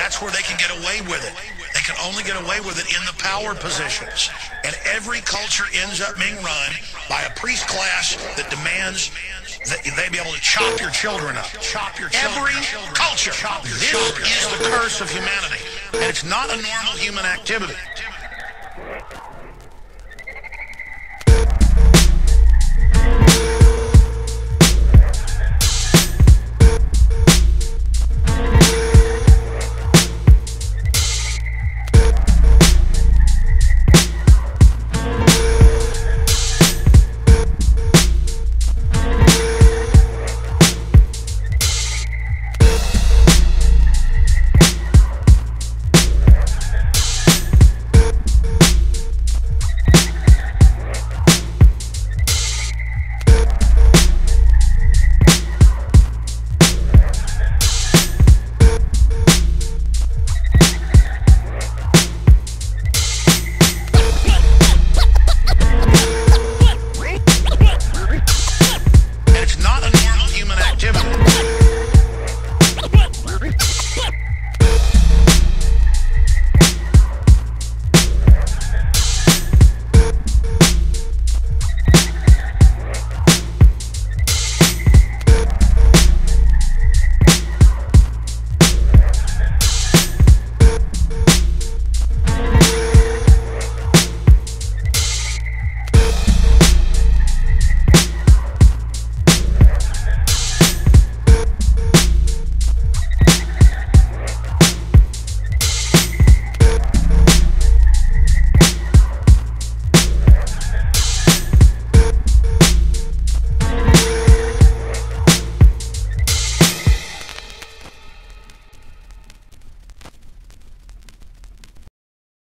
That's where they can get away with it. They can only get away with it in the power positions. And every culture ends up being run by a priest class that demands that they be able to chop your children up. Chop your children. Every culture. This is the curse of humanity. And it's not a normal human activity.